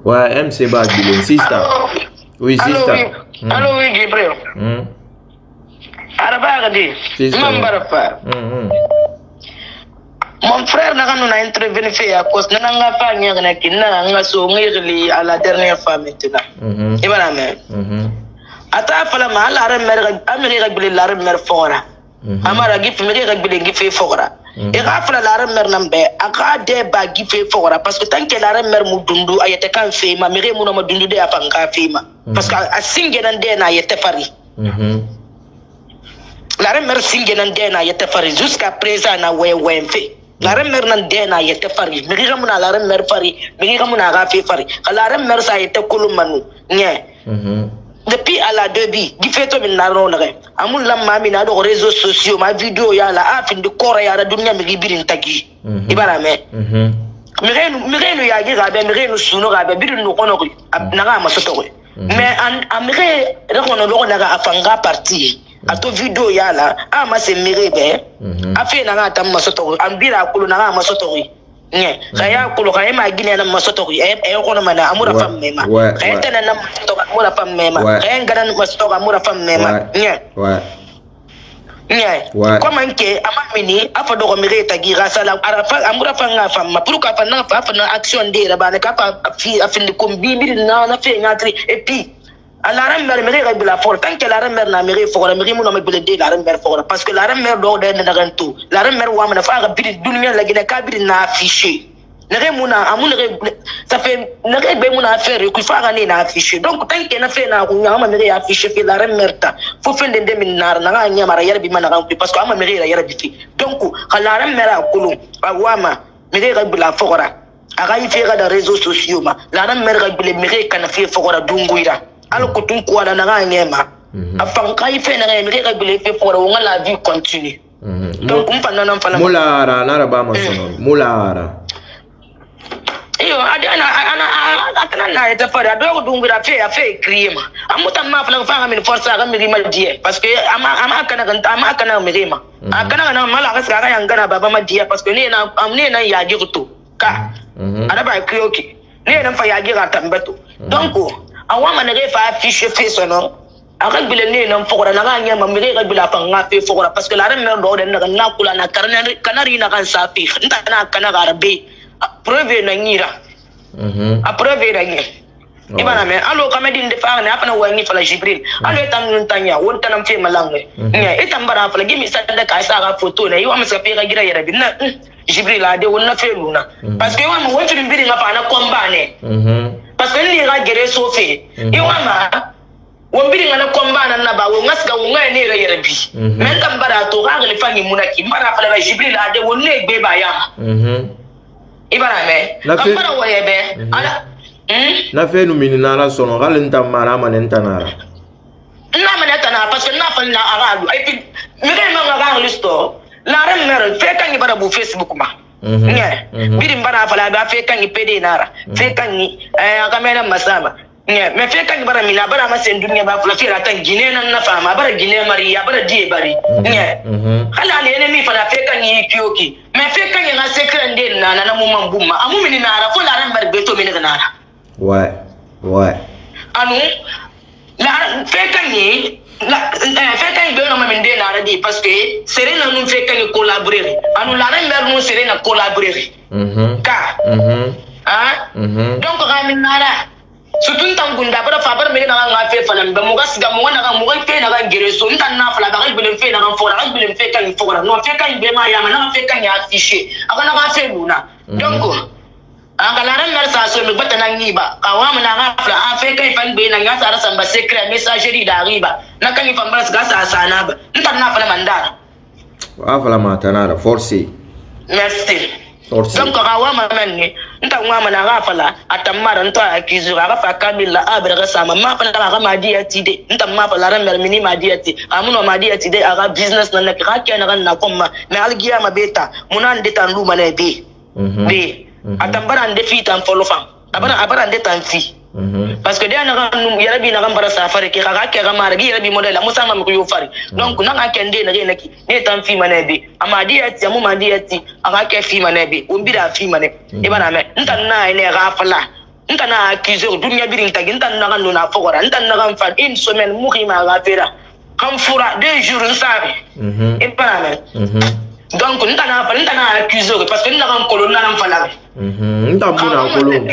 Ouais, MC Badbilé, sister. Oui, sister. Allô, oui, Gabriel. Arabagadi. Mon frère n'a pas intervenu à cause de n'a pas n'a so à la dernière fois maintenant. Et voilà, mais. Ata fala ma la ram mer amiri rabbil la ram mer fora. Amara gif mi rabbil gif fora. Et ga fala la ram mer nambe aka de ba gif fora parce que tant que la ram mer mu dundu ayete kan fe ma mi mu na ma dundu de afanga fe ma parce que a singe nan de na ayete fari. La ram mer singe nan de na ayete fari jusqu'à présent na we fe. La ram mer nan de na ayete fari mi ga mu na la ram mer fari mi ga mu na ga fe fari la ram mer sa ayete kulumanu nye. Depuis à la début, il fait tout le monde. Amul la mami na do réseaux sociaux, ma vidéo ya la fin de corps ya la dunia mi birin tagi. Ibara me. Mirenu ya gira be mirenu suno ga be birin no kono ko na ga masoto. Mais amire rekono lo na ga afanga parti. Ato vidéo ya la ma se mirebe. Afi na ga tam masoto ambira kulu na ga masoto. Nye, kaya kulo kaya magine na masoto kono mana amura fam mema. Kaya tena na masoto amura fam mema. Kaya ngana masoto amura fam mema. Nye. Nye. Koma nke amamini afa do ko mire tagi rasala arafa amura fanga fam ma pour ka fa na action de ra bana ka fa afin ko bibi na fe ngatri et puis la ram mer mire rabila for tant que la ram mer na mire for mire mu na me bele la ram mer for parce que la ram mer do de na gantu la ram mer wa mana fa ga biri dunya la gina ka biri na affiché nere mu na amu nere ça fait nere be mu na affaire ku fa ga ni na affiché donc tant que na fe na ku nyama mire affiché fi la ram mer ta fo fe de min nar na ga nyama ra yara bi mana ga parce que ama mire ra yara bi fi donc la ram mer akulu wa ma mire rabila for aga yi fe ga da réseaux sociaux ma la ram mer ga bile mire kana fe for dunguira alors que tout quoi dans la nyema afin kai fe na mi ga bile fe pour on la vie continue donc on pendant on fala mulara na ba masono mulara iyo ana na eta fara do dungira fe crime amuta ma fala fa min force ga mi mal die parce que ama kana mi rima akana na mala ga ga yangana baba ma die parce que ne na ya girto ka ana ba krioki ne na fa ya gira tambato donc awama na fa affiche face non aka bile ne nan fokora na ga nyama mi ga bila fa nga fe fokora parce que la ren mer do de na kula na kanari na kan safi nta na kana garbe preuve na nyira a preuve na nyira ibana me allo kamedi de fa na apana wani fa la jibril allo etam nun tanya won tanam fe malange nya etam bara fa gimi sa da ka sa ga photo na yiwa masa fe ga gira yara bin na jibril ade won na fe luna parce que wa mo won fi mbiri nga fa na kombane parce que ni ga gere sofe iwa ma won biri ngana kombana na ba won ngasga won ngai ne ra yarabi men tam bara to ga ga fangi munaki bara fa la jibril ade won ne gbe ba ya ibara me ambara wo yebe ala na fe nu minina la sono ga lenta mara manenta nara na manenta na parce que na fa na arabu et puis mi ga ga listo la ren mer fe kan bara bu facebook ma nye biri mbara fala ga fe kan ipede nara fe kan ni akamena masama nye me fe kan bara mina bara ma sen dunya ba fala fe rata gine nan na fama bara gine mari ya bara die bari nye hala ne ne mi fala fe kan yi kioki me fe kan na secret den na mu mambuma amu mini nara fo la ran bar beto mini nara ouais anu la fe kan ni la fait quand il veut non même nara di parce que serena nous fait quand il collaborer anu la ren nous serena collaborer ka donc ramin nara surtout tangunda bara fa bara mena nga fe fala mbe mo gasiga mo na mo fe na ga gereso ntan na fala ba ga bele fe na ga fora ga bele fe kan fora no fe kan be ma ya na fe kan ya affiché aga na ga fe luna donc anga la ren mer sa so mi bata na ngiba kawa mo na ga fala a fe kan fan be na nga sa samba secret messagerie da riba na kan ifan bara ga sa sana ba ntan na fala mandara wa fala matanara force merci donc kawa ma menni nta ngwa na ga fala atamara nto akizura ga fa kamila abra ga sama ma fala ga madiyati de nta ma fala ran mer mini madiyati amuno madiyati de aga business na ka kana na komma me algiya ma beta munan de tan luma na be be atambara nde fi tan folo fam abara nde tan fi parce que dia na nu yarabi na gambara safari ke ga ke ga maragi yarabi model musa ma ko yo fari donc na ga kende na ge naki ne tan fi manabe amadiyati amu madiyati aga ke fi manabe umbira fi mane ibana me ntan na ne ga fala ntana accusé dunya birin tagi ntana kan na fogora ntana kan fa une semaine mukhima gafera kan fura 2 jours nsabe et pas même donc ntana accusé parce que ntana kan kolonna nan fala ntamuna kolon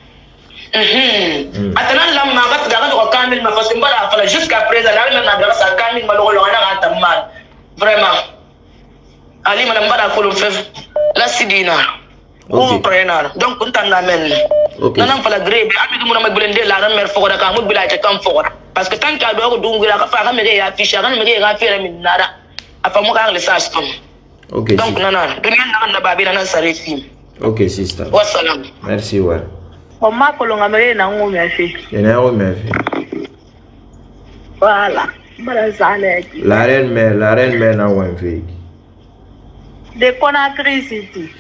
atana la magat daga ko kamil ma parce que mbala fala jusqu'à présent la même na daga sa kamil ma lo na ta mal vraiment ali ma mbala kolon fe la sidina o prena donc ntana men nanam fala grebe ami dum na magbelende la ran mer fogora ka mo bila ta kam fogora parce que tant que do ko dungira ka fa ka me ya ficha kan me ga fere min nara afa mo ka le sas tom ok donc nana dunia na babi na sarifim ok sister wassalam merci wa o ma kolonga mere na ngumi afi ena o mefi voilà bara zale la reine mère na wan fi de Conakry City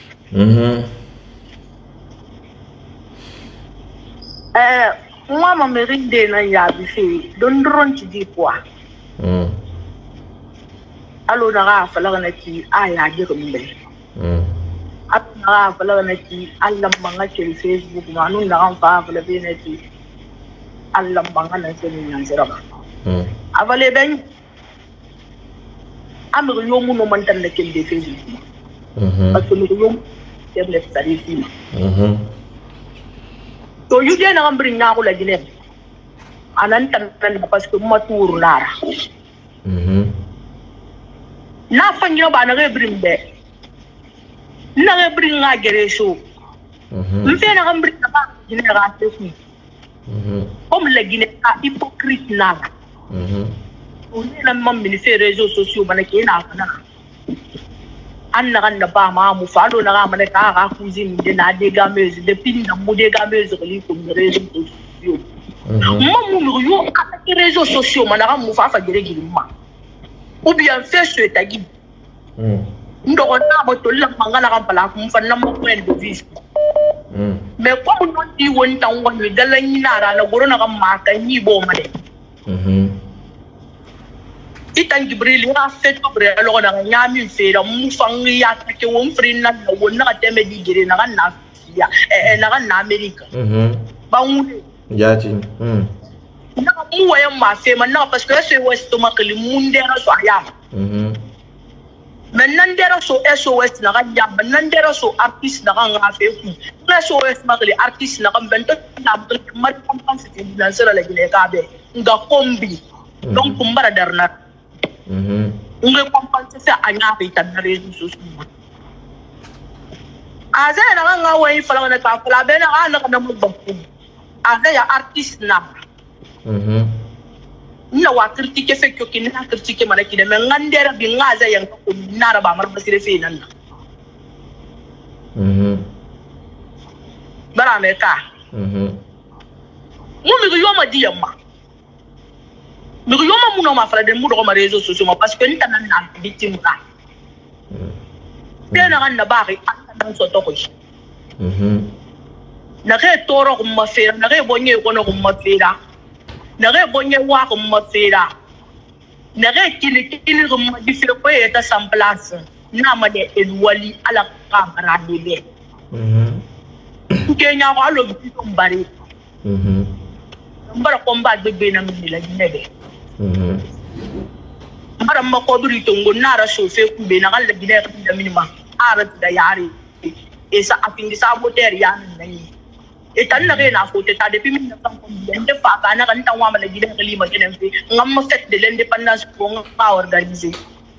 moi ma mérite de na ya bifi don dron ci di quoi allo na ga fala na ci aya je ko mbe apna fala na ci Allah manga ci Facebook ma nun na fa fala be na ci Allah manga na ci ni nan zira avale ben amru yomu no man tan na ci de Facebook parce que lu yom dem le sari fi to yu de na ngambri na ko la gine anan tan parce que ma tour nara na fanyo ba na rebrimbe na rebring nga gereso mfe na ngambri na ba gine ga tefu comme la gine a hypocrite na on est la même ministère réseaux sociaux bana ke na kana anna kan ba ma mu falo na ga mana ka ga kuzin de na de gameuse de pin na mu de gameuse li ko réseaux sociaux mu yo ka réseaux sociaux mana ga mu fa gere gilma ou bien fait ce tagi ndo na mo to la mangala kan pala ku fa na mo point de vue mais comme non di won tan won mi dala ni na ra na goro na kan ma kan ni bo ma de itan Jibril ya fait obre alors na nyami fera mu fangi ya ke won frin na won na teme di gire na kan na ya na kan na America ba mu yati na mu wayan ma fe man na parce que c'est west to makali munde na so aya maintenant dera so SOS na kan ya maintenant dera so artiste na kan ga fe ku na SOS makali artiste na kan bento na mar compense na sera la gine ka be nga kombi donc kumbara darna nge compense sa anya pe tan na réseaux sociaux aza na nga wai fala na ka fala be na na mo bakku aza ya artiste na na wa critique fe ko kin na critique mana kide men ngandera bi ngaza yang ko nara ba mar basire fe nan bara me ka mu mi yo ma diyamma mi yo ma mu no ma fala de mu do ma réseaux sociaux parce que nta nan na victime ka pena kan na ba ri an so to ko na ke toro ko ma fera na ke bonye ko no ko ma fera na ke bonye wa ko ma fera na ke kili ko ma di fera ko eta sam place na ma de elwali ala kamera de be ke nya ko alo bi ko mbari mbara ko mba be na mi la nebe mbara ma ko duri to ngona ra so fe ku be na kala gida ka da minima ara da yari e sa afindi sa moteur ya nan e tan na na ko te ta depuis 1900 fa ka na kan tan wa ma la gida ka lima kenen fe ngam ma fête de l'indépendance ko nga organiser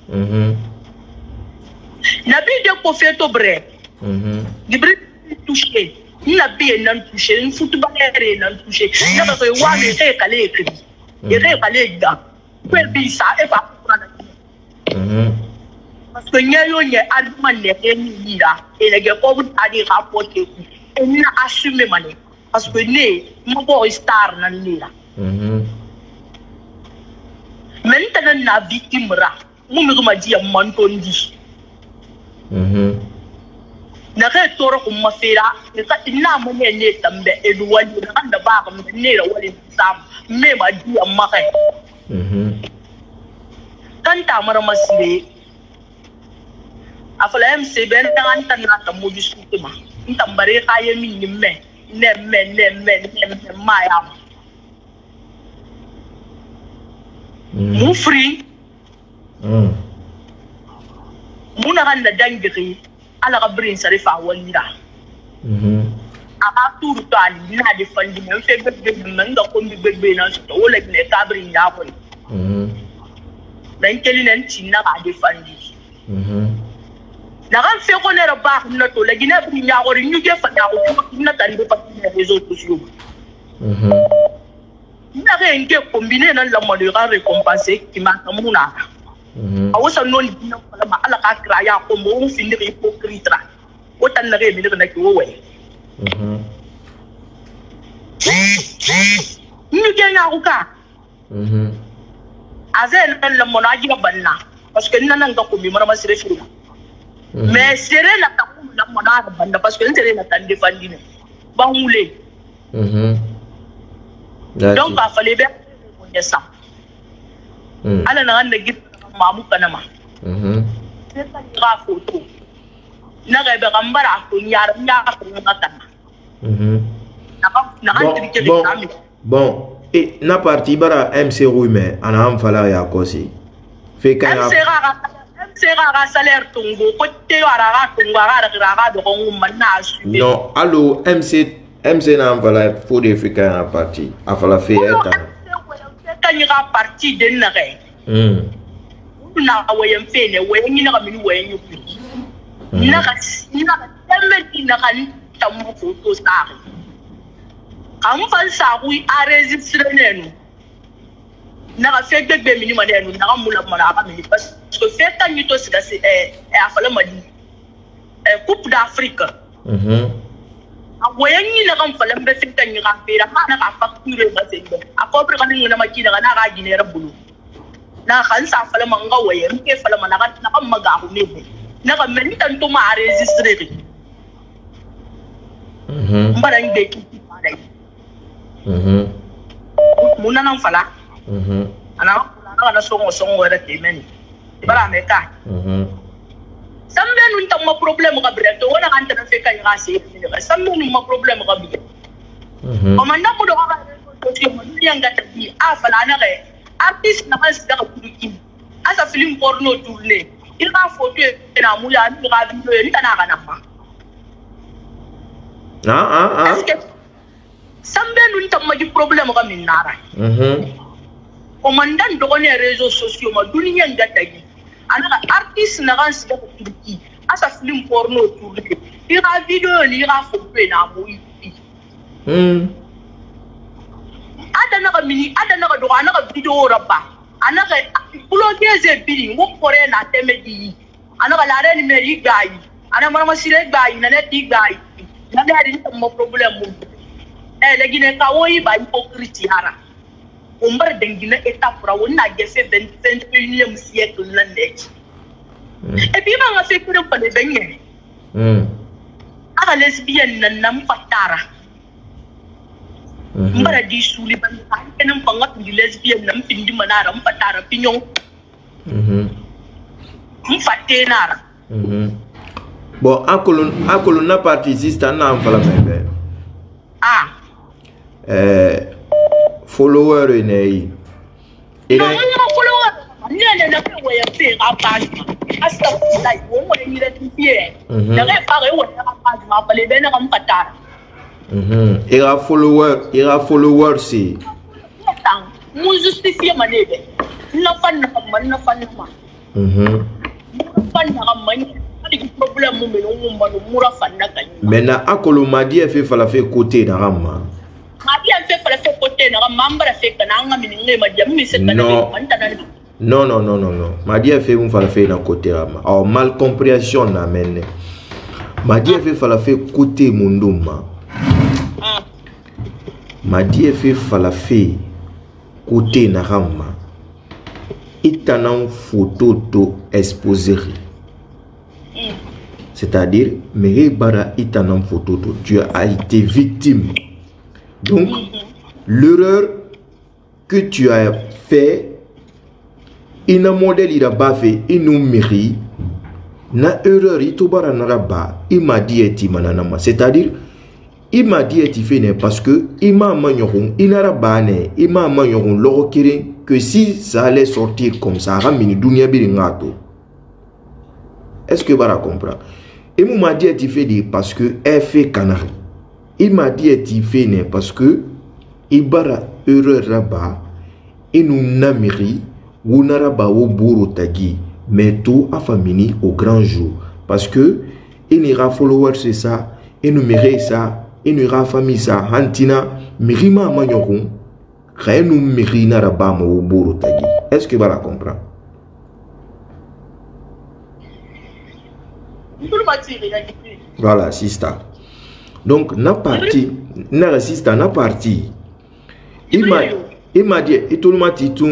na bi de ko fe to bre Jibril touché na bi nan touché une footballeur nan touché na ba ko wa me te kale ekri e re kale da ko bi sa e ba ko na parce que nyayo nye argument ne eni ira e le ge ko bu adi rapporter e na assumer mane parce que ne mo bo star nan lira maintenant na victime ra mu mi ma dia mantondi na ke toro ko ma fera e ka ina mo ne tambe e du wali na kan da ba ko ne ra wali sam me ma dia ma kai kan ta mara masire afala MC ben tan na ta mo diskute ma tambare kaye min nimme mayam. Mu free. Muna kan da dangiri ala ka brin sarifa walira. Aka turu to ali na de fandi men fe bebe men ga ko bebe na so wala ne ka brin ya ko. Dan keli nan tinna ka de fandi. Na kan fe ko ne ba na to la gina brin ya ko ñu ge fa ya ko na tan be pa ne réseaux sociaux. Na ke nge combiner na la mode ka récompenser ki ma tamuna. Awusa non dina ko ma ala ka kra ya ko mo fi ndiri hypocrite ra o tan na re mi na ki wo we ni ke nya ko ka azel tan la mo na ji banna parce que nan nga ko mi mara masire fi mais sere la ta ko la mo na banna parce que sere la tan defandi ne ba ngule donc a fallait bien ko yesa ala na ngande git mamu kanama c'est ça gra photo na ga be gambara ko nyar ko ngata bon et na parti bara MC Ruime ana am fala ya kosi fe kan MC ra salaire tungo ko te ara tungo ara do ko manna su non allo MC na am fala faut de fe kan parti afala fe eta kan ra parti de na ga na wayan fe ne wayan ni na mi wayan yu na ka tameti na kan tamu photo sa am fal sa wi enregistrer nenu na ka fe gbegbe mi ni ma nenu na ka mula mala ka mi parce que fe tan ni to sika se afala madi coupe d'Afrique wayan ni na kan fala mbe fe tan ni ka pera na ka facture ba se a ko pre kan ni na ma ki na ka ginera bulu na kan sa fala manga wayan ke fala mana na ka maga hu ne na ka men tan to ma enregistrer mbarang de ki padai muna nan fala ana na songo era temeni bara meka sambe nun tam ma problem ka bre to wona kan tan fe kan ga se sambe nun ma problem ka bi o man na mo do ka to ti mo ni anga ta bi a fala na re artiste na kan sida ka kuki asa film porno tourner il ka photo na mu ya ni ka video ni kana kana ma sambe nun tam ma di problem ka min nara commandant do ne réseaux sociaux ma duniya ngata gi ana artiste na kan sida ka kuki asa film porno tourner il ka video ni ka photo na mu ada na ka do ana ka video rabba ana ka bloquer biri ngo pore na temedi ana ka lare ni meri gai ana mama sire gai na ne ti gai na ga ri mo problem mo legine ka wo yi ba hypocrite hara umbar dengina eta pra wona gefe 21e siècle na neji e bi ma nga fe kure pa de benye aka lesbian nan nam fatara mbara di suli ban kenan pangat di lesbian nam pindi manara fatara pinyon mfatenara bon akolon na particiste na am fala mebe follower nei no follower ne na pe we fe ka page asta like wo mo ni le tie na re pa re wo na page ma pale be na kam patara ira follower si tang mu justifie manebe na fan ma fan na man problème mo me no mo mura fan na kan mena akolo madi fe fala fe côté na ramma madi fe fala fe côté na ramma mbara fe kana nga mi ngai madi mi se kana non madi fe mo fala fe na côté ramma or mal compréhension na menne madi fe fala fe côté munduma madi fe fala fe côté na ramma itanan photo to exposer. C'est-à-dire, Méré Bara Itanam photo, tu as été victime. Donc, l'erreur que tu as fait, il n'a modèle, il a pas fait, il nous mérite. Na erreur, il t'obara naraba, il m'a dit, c'est-à-dire, il m'a dit et tu fais parce que il m'a manioron, il n'a pas il m'a manioron l'or que si ça allait sortir comme ça, ramini dunia biringato. Est-ce que Bara comprend? Il m'a dit et tu fais parce que elle fait canari. Il m'a dit et tu fais parce que il bara heureux rabat et nous namiri ou naraba au bourreau tagi mais tout a famini au grand jour parce que il n'ira follower c'est ça et nous mérite ça et nous ira famille ça hantina mirima manyoron rien nous mirina raba au bourreau tagi. Est-ce que Bara comprend? Voilà, sister. Donc, na parti, na sister, na parti. Il m'a dit, et tout le monde dit,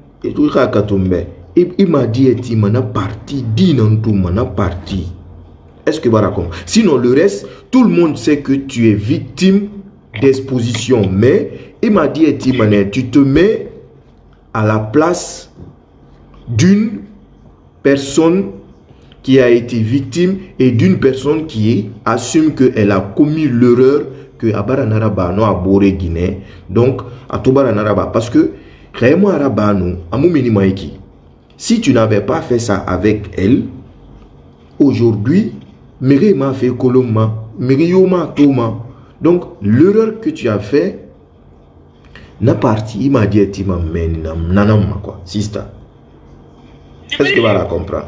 il m'a dit, et na parti, dit non tout, na parti. Est-ce que Bara comprend? Sinon, le reste, tout le monde sait que tu es victime d'exposition. Mais, il m'a dit, et tu te mets à la place d'une personne qui a été victime et d'une personne qui assume qu'elle a commis l'erreur que Abara Naraba no a boré Guinée. Donc, à Tobara Naraba. Parce que, réellement Araba no, Amou Minimaiki, si tu n'avais pas fait ça avec elle, aujourd'hui, Miri m'a fait Koloma, Miri Yoma Toma. Donc, l'erreur que tu as fait, n'a parti, il m'a dit, il m'a nanam, quoi, sister. Est-ce que Bara comprend?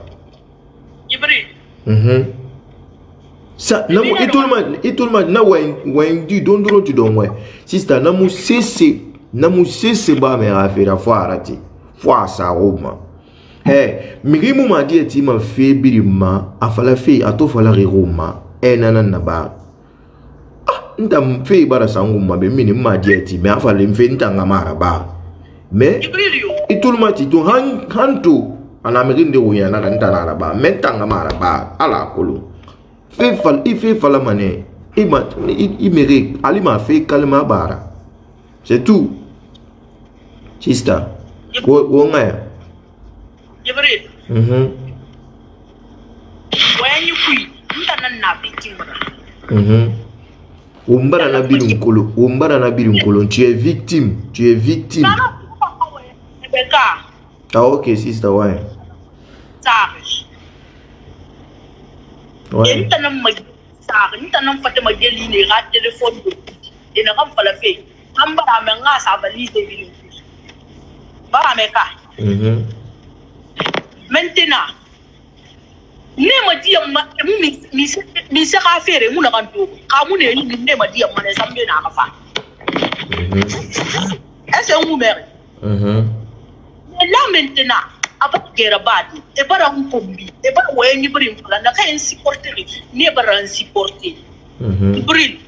Ça, et tout le monde, na wendi dondoro tu don ouais. Sister, namu cesse ba me affaire fois arrêter. Fois ça roma. Eh, mirimu m'a dit ti m'a fait birima, afala fait ato fala roma. Eh nanana ba. Ah, ndam fait bara sangu ma be mini m'a dit ti mais afala me fait ntanga mara ba. Mais et tout le monde tu hanto en Amérique de Ouya na ntana araba, mais tanga mara ba ala kolo. Il fait la monnaie. Il mérite. Ali m'a fait calmer bara. C'est tout. Sister. Où on est? When you free, you can not victim. Umbara na birum kolo. Tu es victime. Tu es victime. Ah ok sister ouais. Ouais. Intanam Fatima Geli ne ra téléphone et ne ram fala fe amba amenga sa valise de ville ba ameka maintenant ne ma di amma mi se ka fere mu na kan to ka mu ne ni ne ma di amma ne sambe na ka fa est-ce que vous mère mais là maintenant apa kera badi e bara un kombi e bara waye ni brin fala na kayen supporter ni bara supporter brin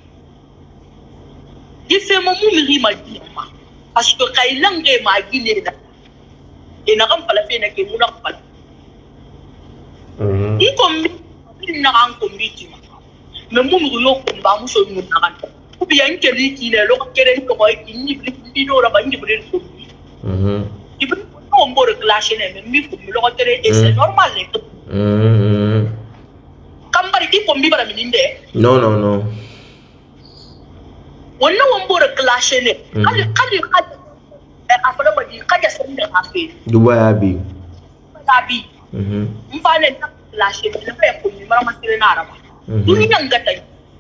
ife mo mu mi ma di ma parce que kay langue ma gine na e na kam fala fe na ke mu na fala i kombi na kan kombi ti mais mu mi yo ko ba mu so ni na kan ku bi yan ke ri ki le lo kere ko ko ni bi do ra ba ni brin kombi on peut clasher mais mi faut me le retirer et c'est normal comme par qui pombi bara mininde non on peut clasher kali afala ba di kaja sende afi Dubai abi mfane clasher le fa pombi mara masire na araba dunia ngata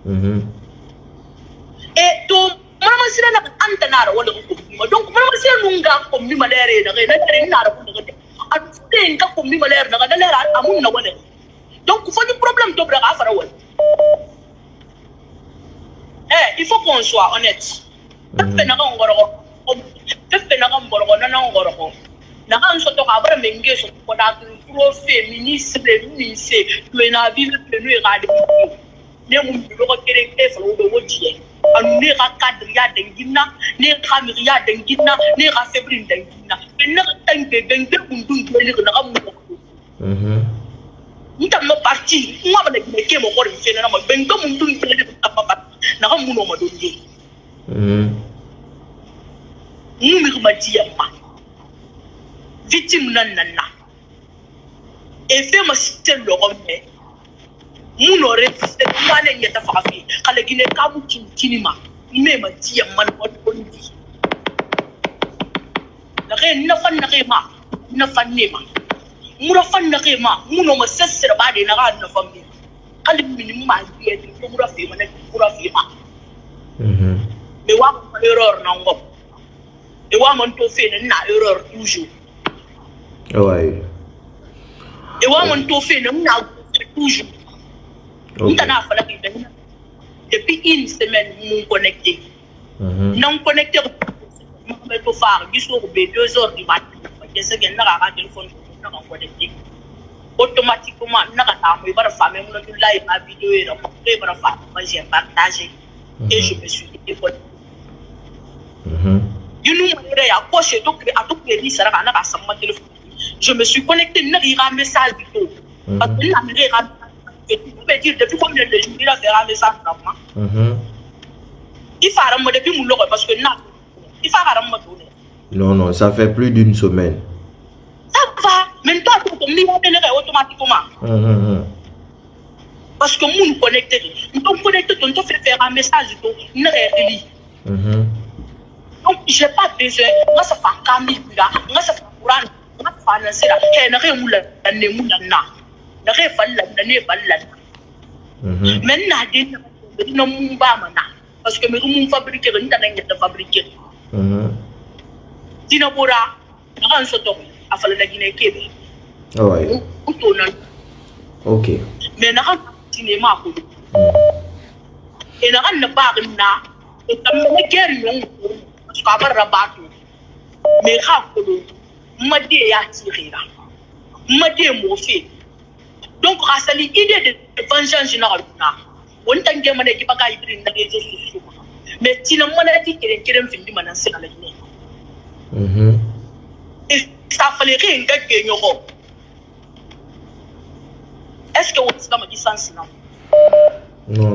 et to mama sira na anta nara wala ko donc mama sira nunga ko mi malere na ga na nara ko ga at te nga ko mi malere na ga na amun na wala donc faut du problème to bra afara wala il faut qu'on soit honnête fe na ga ngoro na ngoro na ga nso to ka bara menge so ko da pro féministe ni se le na vivre le no ga de ne mun bi ko kere ke fa wo do wodi anu ne ka kadriya dengina ne ka miriya dengina ne ka febrin dengina ne ka tanke dengde undun ne ka na mu nta no parti ngwa ba ne ke mo ko ri fe na ma benga mundun ne ka papa na ka mu no ma do ye mi ko ma tiya ma victime nan et fait ma cité le remet Muno resiste mane nyeta fafi. Kale gine kamu kinima. Mema tia man ondi. Na re na fan na re ma. Na fan nema. Mura fan na re ma. Muno ma sesere ba de na ga na fammi. Kale minimum ma dia di mura fe ma na mura fe ma. Me wa ko error na ngop. E wa man to fe na error toujours. Ouais. Et moi, mon toffé, nous avons toujours. Nous avons fait depuis une semaine, nous connectés. Nous connectés, nous avons fait 2 heures du matin. Je sais que nous avons un téléphone, nous avons connecté. Automatiquement, nous avons fait la famille, nous avons live ma vidéo, nous avons fait j'ai partagé. Et je me suis déconnecté. Je me suis connecté, il y a un message du tout. Parce que là, tu peux dire depuis combien de jours il a fait un message dans moi. Il faut arrêter depuis mon logo parce que là, il faut arrêter. Non, ça fait plus d'une semaine. Ça va, mais toi, tu peux automatiquement. Parce que nous nous connectons. Nous sommes connectés, nous te fait faire un message du tout. Nous ne donc, je n'ai pas besoin. Moi, ça fait Camille, moi, ça fait Courant. Parce que nous fabriquons, nous avons fabriqué. Tinabura, nous sommes à la Guinée. Ok. Mais nous avons cinéma. Et nous avons pas de na. Et nous avons guéri. Parce qu'on va rabattre. Mais Madé ya tiré là. Madé mo fait. Donc grâce à l'idée de vengeance générale là. On t'en demande qui pas qu'à y prendre dans les réseaux sociaux. Mais si le monde a dit qu'il est fini maintenant c'est dans la Guinée. Et ça fallait rien que nous. Est-ce que vous avez dit sens là? Non.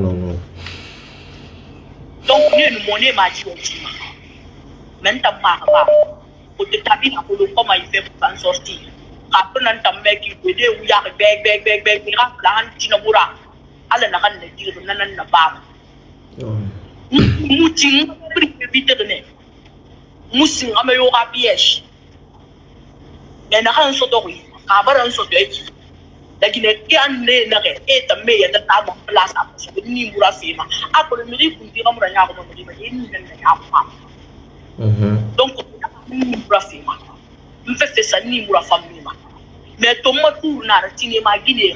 Donc nous monnaie m'a dit maintenant pour te taper dans le comment il fait pour s'en sortir. Après, on a un mec qui veut dire où il y a beg, miracle, Tinabura. Allez, n'a rien de dire, n'a pas. Mouting, vite de nez. Moussing, à me aura piège. Mais n'a rien sauté, car un sauté. La Guinée qui a né, est un meilleur de table en place à ce que ni moura fima. Après le mérite, vous direz, on a donc, nous fait ça, ni moura famille. Mais ton mot n'a pas de ma Guinée.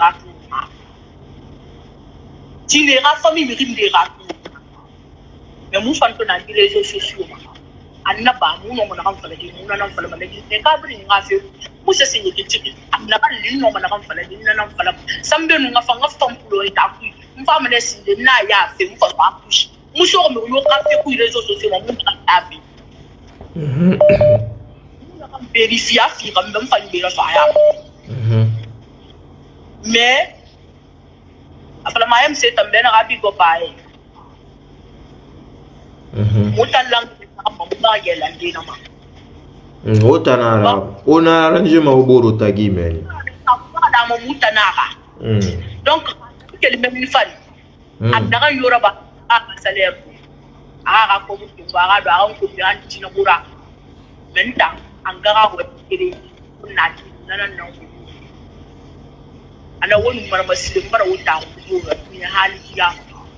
Tinera famille, mais il est raté. Mais nous faisons dans les réseaux sociaux. On n'a pas, nous n'avons pas fait des nous n'avons pas fait des câbles, nous avons fait. Nous c'est signé que tu on n'a pas les nous n'avons pas fait des nous n'avons pas fait. Ça me donne une femme pour le état. Une femme est signé de Naya fait, nous faisons pas couche. Nous sommes nous avons fait pour les réseaux sociaux, nous avons fait. Nous avons vérifié, nous avons fait des choses. Mais après ma MC também na rabi go pai. Mutalang mamma yelandi na ma. Otanara, ona arrange ma oboro tagi meni. Ada mo mutanara. Donc quel même fan. Adara yoraba a salaire. Ara ko mutumba ga do an ko bian tinabura. Menta angara ko kire na nan. Ana woni marama silim bara wuta ko ni hali ya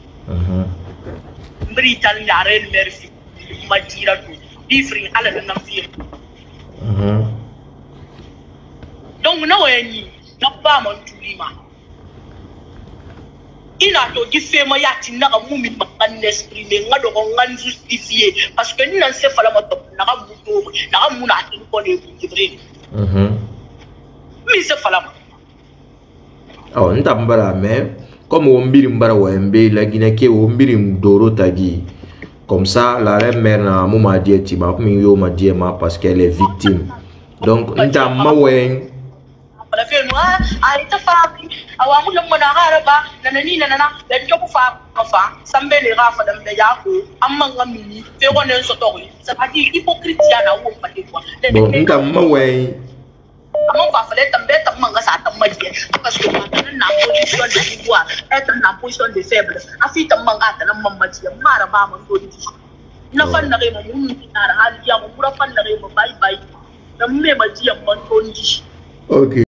mbri tal ñaare merci ma dira do difri ala na fi donc na wani na ba man tulima ina to gife ma yati na mu mi makan exprimer ngado ko ngan justifier parce que ni nan se fala ma to na ga muto na ga mu na tin ko ne vrai mi se fala ma. Oh, n'tambara mais comme on mbiri mbara wembe la Guinée ke on mbiri ndoro tagi comme ça la mère na muma dieti ma mi yo ma diema parce qu'elle est victime donc n'tamma wen la fe no a ita fa awamu lam na garaba nanani nanana dan to fa sambe le rafa dam da yako amma ngamini fe wonen so to ça pas dire hypocrite ya na wo pate quoi bon n'tamma wen among fa fale tambe tamanga sa tamma je parce que maintenant na position pouvoir, être en position de faiblesse. Afite mangata na mamaji, mara ba mon dodi. Na fan na remo mun na hali ya mun fura fan na remo bye bye. Na me maji mon dodi. OK.